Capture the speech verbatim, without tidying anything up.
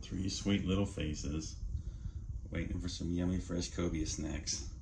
Three sweet little faces waiting for some yummy fresh cobia snacks.